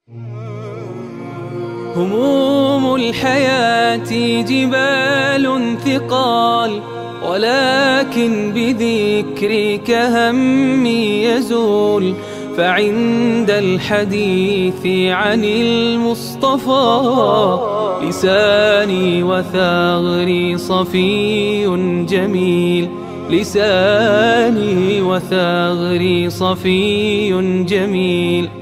هموم الحياة جبال ثقال، ولكن بذكرك همي يزول. فعند الحديث عن المصطفى لساني وثغري صفي جميل، لساني وثغري صفي جميل.